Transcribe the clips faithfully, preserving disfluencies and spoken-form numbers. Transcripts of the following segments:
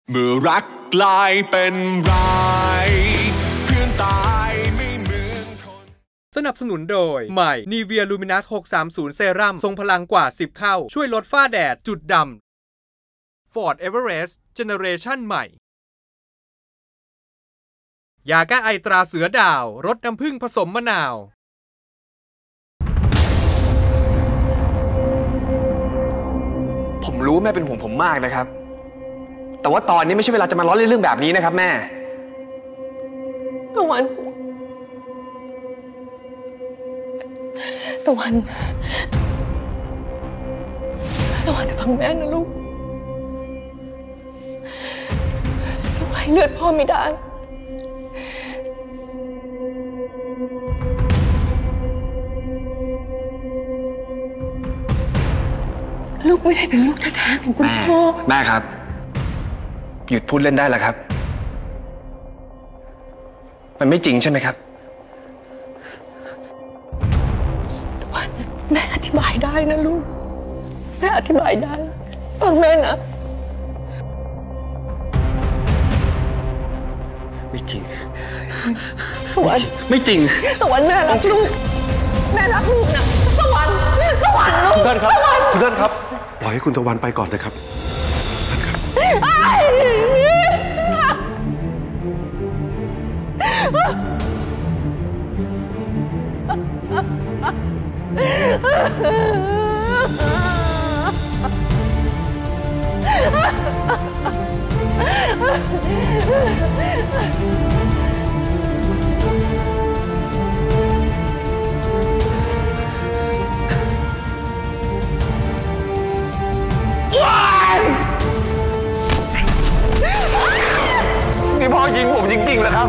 เมื่อรักกลายเป็นร้ายเพื่อนตายไม่เหมือนคนสนับสนุนโดยใหม่ Nivea Luminous หกสามศูนย์เซรั่มทรงพลังกว่าสิบเท่าช่วยลดฝ้าแดดจุดดำ Ford Everest Generation ใหม่ยาแก้ไอตราเสือดาวรสน้ำผึ้งผสมมะนาวผมรู้แม่เป็นห่วงผมมากนะครับแต่ว่าตอนนี้ไม่ใช่เวลาจะมาล้อเล่นเรื่องแบบนี้นะครับแม่ตะวันตะวันตะวันฟังแม่นะลูกลูกให้เลือดพ่อไม่ได้ลูกไม่ได้เป็นลูกแท้ๆของคุณพ่อแม่ครับหยุดพูดเล่นได้แล้วครับมันไม่จริงใช่ไหมครับตะวันแม่อธิบายได้นะลูกแม่อธิบายได้ฟังแม่นะไม่จริงตะวันไม่จริงตะวันแม่รักลูกแม่รักลูกนะตะวันตะวันลูกคุณท่านครับคุณท่านครับปล่อยให้คุณตะวันไปก่อนนะครับท่านครับนี่พ่อยิงผมจริงๆเหรอครับ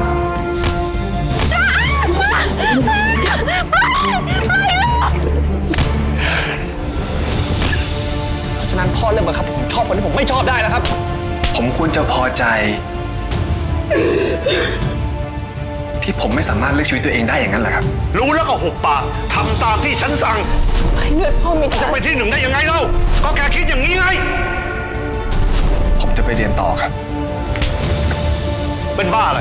เพราะฉะนั้นพ่อเลือกบังคับผมชอบคนที่ผมไม่ชอบได้แล้วครับผมควรจะพอใจที่ผมไม่สามารถเลือกชีวิตตัวเองได้อย่างนั้นแหละครับรู้แล้วก็หุบปากทำตามที่ฉันสั่งให้เลือดพ่อไม่ได้จะไปที่หนึ่งได้ยังไงเล่าก็แกคิดอย่างนี้ไงผมจะไปเรียนต่อครับเป็นบ้าอะไร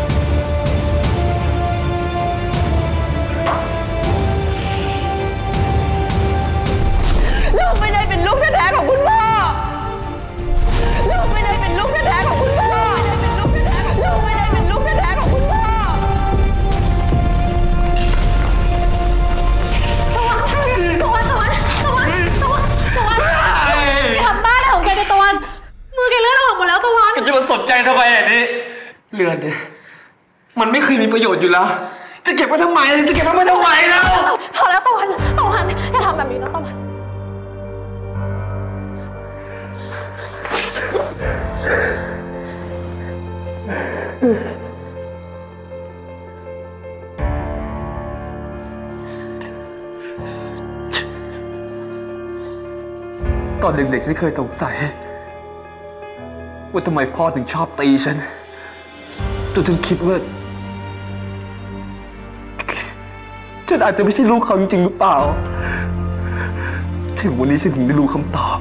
ลูกไม่ได้เป็นลูกแท้ๆของคุณพ่อลูกไม่ได้เป็นลูกแท้ๆของคุณพ่อลูกไม่ได้เป็นลูกแท้ๆของคุณพ่อตะวันตะวันตะวันตะวันตะวันตะวันไปทำบ้าอะไรของแกในตะวันมือแกเลือดออกหมดแล้วตะวันจะมาสนใจทำไมอ่ะนี่เลือดเนี่ยมันไม่เคยมีประโยชน์อยู่แล้วจะเก็บไว้ทำไมจะเก็บไว้ทำไมแล้วพอแล้วตะวันตะวันอย่าทำแบบนี้นะตะวันตอนเด็กๆฉันเคยสงสัยว่าทำไมพ่อถึงชอบตีฉันจนฉันคิดว่าฉันอาจจะไม่ใช่ลูกเขาจริงๆหรือเปล่าถึงวันนี้ฉันถึงได้รู้คำตอบ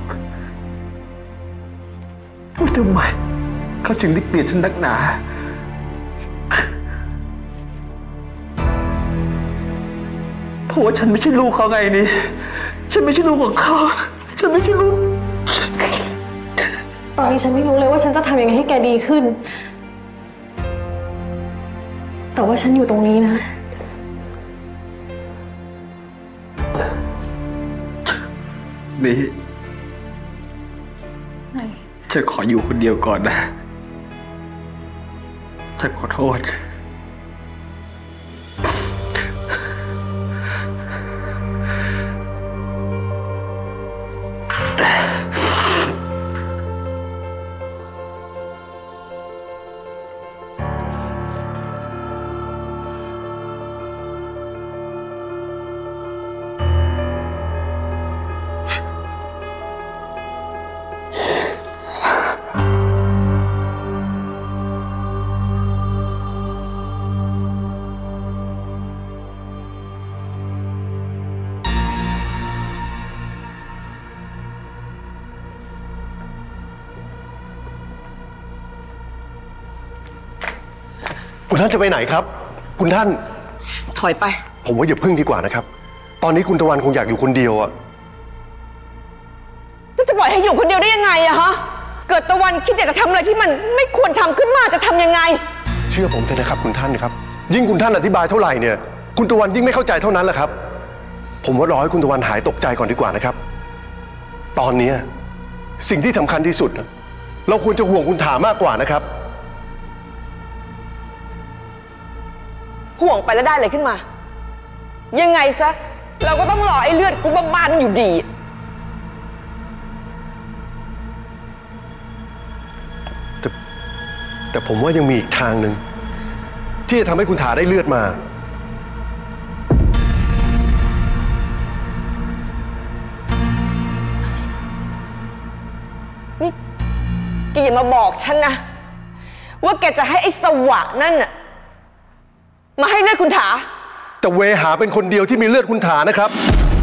ว่าทำไมเขาถึงได้เกลียดฉันนักหนาเพราะว่าฉันไม่ใช่ลูกเขาไงนี่ฉันไม่ใช่ลูกของเขาฉันไม่ใช่ลูกตอนนี้ฉันไม่รู้เลยว่าฉันจะทำยังไงให้แกดีขึ้นแต่ว่าฉันอยู่ตรงนี้นะนี่ฉันขออยู่คนเดียวก่อนนะฉันขอโทษคุณท่านจะไปไหนครับคุณท่านถอยไปผมว่าอย่าพึ่งดีกว่านะครับตอนนี้คุณตะวันคงอยากอยู่คนเดียวอะแล้วจะปล่อยให้อยู่คนเดียวได้ยังไงอะฮะเกิดตะวันคิดอยากจะทำอะไรที่มันไม่ควรทำขึ้นมาจะทำยังไงเชื่อผมเถอะนะครับคุณท่านครับยิ่งคุณท่านอธิบายเท่าไหร่เนี่ยคุณตะวันยิ่งไม่เข้าใจเท่านั้นแหละครับผมว่ารอให้คุณตะวันหายตกใจก่อนดีกว่านะครับตอนนี้สิ่งที่สำคัญที่สุดเราควรจะห่วงคุณถามากกว่านะครับห่วงไปแล้วได้เลยขึ้นมายังไงซะเราก็ต้องรอไอ้เลือดกุบบ้านอยู่ดีแต่แต่ผมว่ายังมีอีกทางหนึ่งที่จะทำให้คุณถาได้เลือดมานี่แกอย่ามาบอกฉันนะว่าแกจะให้ไอ้สวะนั่นน่ะมาให้เลือดคุณถาแต่เวหาเป็นคนเดียวที่มีเลือดคุณถานะครับ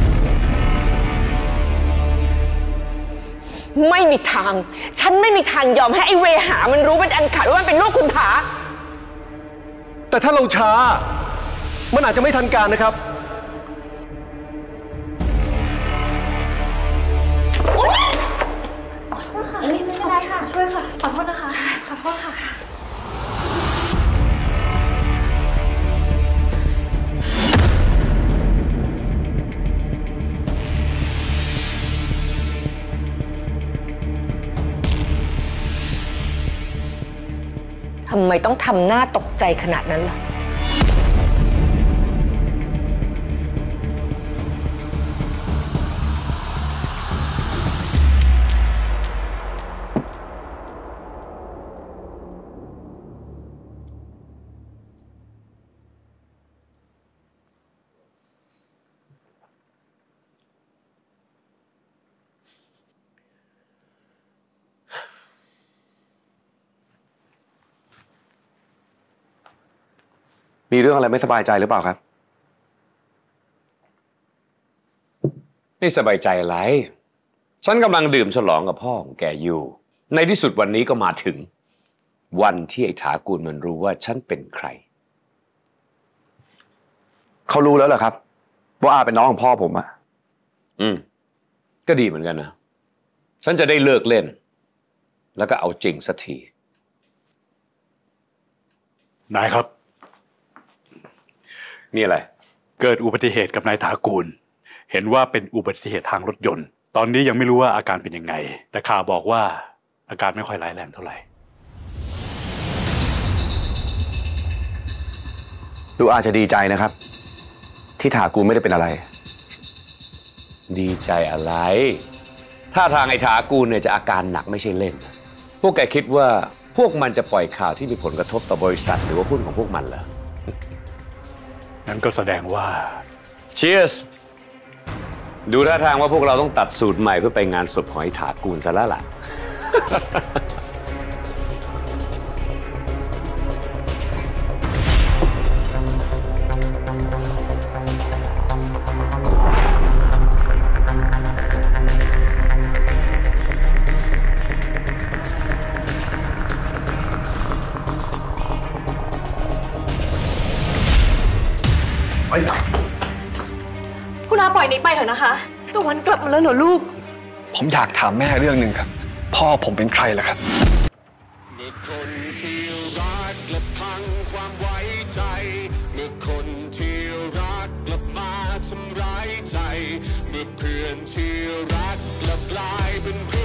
ไม่มีทางฉันไม่มีทางยอมให้ไอ้เวหามันรู้เป็นอันขาดว่ามันเป็นลูกคุณถาแต่ถ้าเราช้ามันอาจจะไม่ทันการนะครับไม่เป็นไรค่ะช่วยค่ะขอโทษนะคะขอโทษค่ะทำไมต้องทำหน้าตกใจขนาดนั้นล่ะมีเรื่องอะไรไม่สบายใจหรือเปล่าครับไม่สบายใจอะไรฉันกำลังดื่มฉลองกับพ่อของแกอยู่ในที่สุดวันนี้ก็มาถึงวันที่ไอ้ถากูลมันรู้ว่าฉันเป็นใครเขารู้แล้วเหรอครับว่าอาเป็นน้องของพ่อผมอะอืมก็ดีเหมือนกันนะฉันจะได้เลิกเล่นแล้วก็เอาจริงสักทีนายครับนี่อะไรเกิดอุบัติเหตุกับนายถากูลเห็นว่าเป็นอุบัติเหตุทางรถยนต์ตอนนี้ยังไม่รู้ว่าอาการเป็นยังไงแต่ข่าวบอกว่าอาการไม่ค่อยร้ายแรงเท่าไหร่ลูกอาจะดีใจนะครับที่ถากูลไม่ได้เป็นอะไรดีใจอะไรถ้าทางไอ้ถากูลเนี่ยจะอาการหนักไม่ใช่เล่นพวกแกคิดว่าพวกมันจะปล่อยข่าวที่มีผลกระทบต่อบริษัทหรือว่าหุ้นของพวกมันเหรอนั้นก็แสดงว่า Cheers ดูท่าทางว่าพวกเราต้องตัดสูตรใหม่เพื่อไปงานศพของไอ้ถากูลซะแล้วล่ะคุณอาปล่อยนี้ไปเถอะนะคะตะวันกลับมาแล้วเหรอลูกผมอยากถามแม่เรื่องหนึ่งครับพ่อผมเป็นใครล่ะครับเมื่อคนที่รักและพังความไว้ใจเมื่อคนที่รักกลับมาทำร้ายใจเมื่อเพื่อนที่รักกลับกลายเป็น